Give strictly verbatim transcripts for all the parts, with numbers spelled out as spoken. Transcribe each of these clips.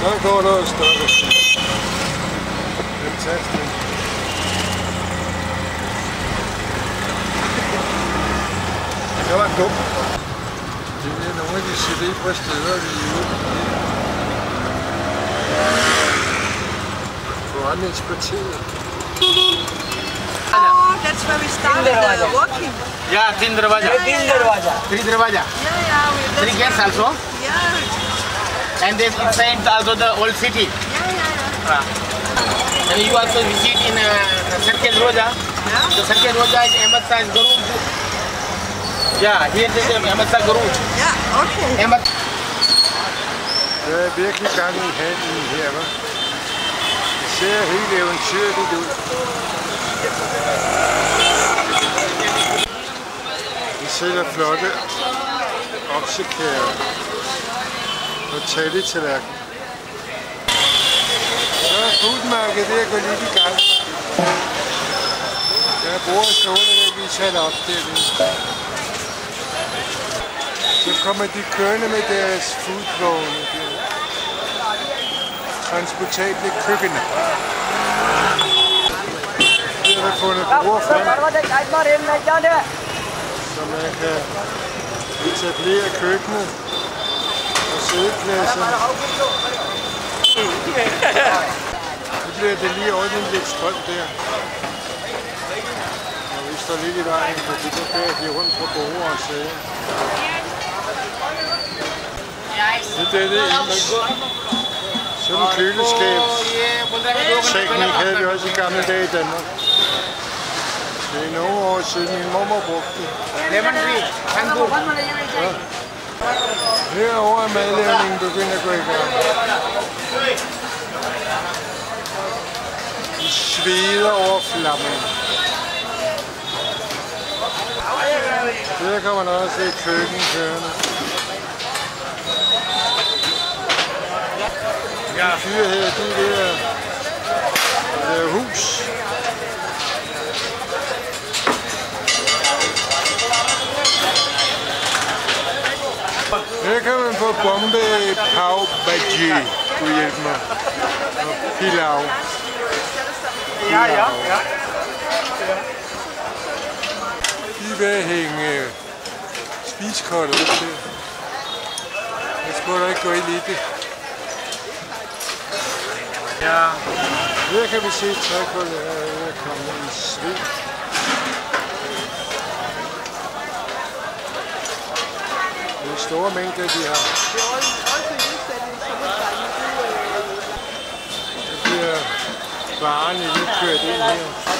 Så går der et stykke. Fantastisk. Det var dumt. Det er nogle af de celebre steder, vi er ude i. Forretningspartiet. Oh, that's where we started uh, walking. Yeah, Tin Darwaja. Tin Darwaja. Three Darwaja. Yeah, yeah. Three gates also. Yeah. And this inside also the old city. Yeah, yeah, yeah. Uh, and you also visit in uh, Circle Roja. Yeah. The Circle Roja is Ahmed Shah's Guru. Yeah, here this is Ahmed Shah Guru. Yeah, okay. Ahmed. Der er virkelig gang i handlen her, hva'? Det ser helt eventyrligt ud. Vi sælger flotte oksekærer og talletallerken. Så er foodmarkedet ved at gå lidt i gang. Der er bruger stående, der vi taler op derinde. Så kommer de kørende med deres foodvogne der. Transportable køkkener. Her har vi fundet bruger frem, så man kan etablere køkkenet og sædepladser. Nu bliver det lige ordentligt lidt strøm der. Og vi står lidt i vejen, fordi så bærer de rundt på bordet og sæder. Det er det sådan en køleskabsteknik havde vi også i gamle dage i Danmark. Det er nogle år siden, min mormor brugte det. Ja. Herovre er madlavningen begyndt at gå i gang. De sveder over flammen. Der kommer der også et køkken kørende. De fyre her, de er ved at lave hus. Her kan man få bombe pav bhaji, du hjælper mig. Og pilav. Ja, ja, ja. De vil hænge spiskolder ud til. Jeg skulle da ikke gå ind i det. Ja. Her kan vi se trækullet her, her kommer en sving. Det er store mængder, de har. Det bliver varen i lidt kørt ind her.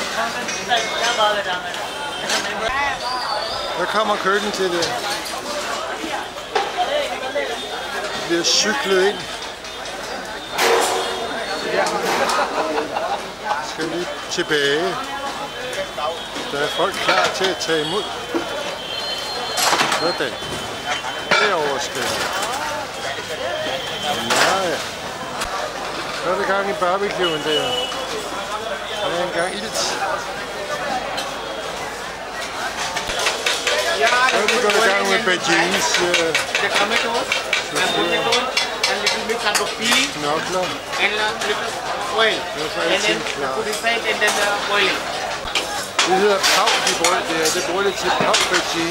Der kommer køkken til det. Det bliver cyklet ind. Jeg skal lige tilbage. Der er folk klar til at tage imod. Sådan. Derovre skal jeg. Ja, ja. Så er det gang i barbecuen der. Der er engang ilt. Så er vi gået i gang med bhajiens. And little bit of pea Knokler. and a little oil. And then put it aside and then uh, oil. Det hedder pav, de bruger det her. Det bruger det til pav bhaji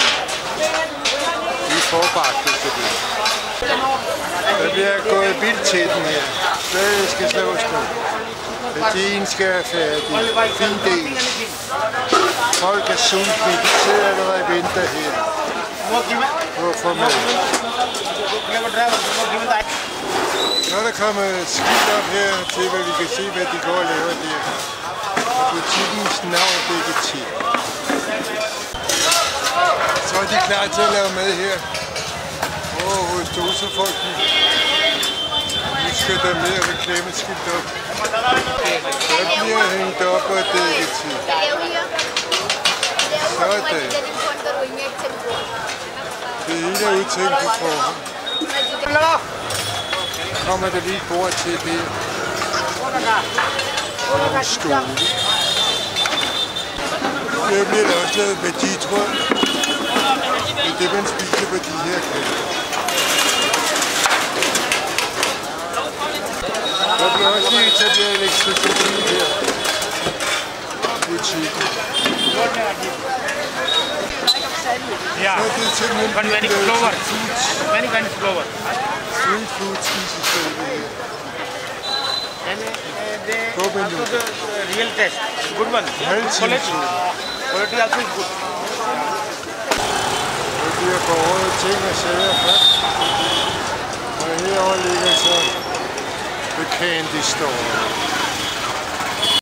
i forbagte til det. Der bliver gået vildt til den her. Det skal slås nu. Bhajien skal være færdig. Fin del. Folk er sultne. De sidder allerede og venter her. Hvorfor med? Så er der kommet skilt op her til, hvor vi kan se, hvad de går og laver der. Butikkens navn er ikke til. Så er de klar til at lave mad her. Åh, oh, hos dosefolkene. Nu skal der mere reklameskilt op. Så bliver hængt op og dækket til. Sådan. Det hele er udtænkt på forhånd. Kommer der lige et bord til det. Og en stol. Der bliver der også lavet bhaji, tror jeg. Det er det, man spiser på de her kæder. så bliver elektricitet her i butikken. Yeah, Så det er simpelthen but many blevet flower. til foods. Many kinds of flower. Street food spisestedet her. And uh, they Go also menu. the uh, real taste. Good one. Healthy Quality. food. Quality also is good. Der bliver båret ting og sager frem. Og herovre ligger så The Candy Store.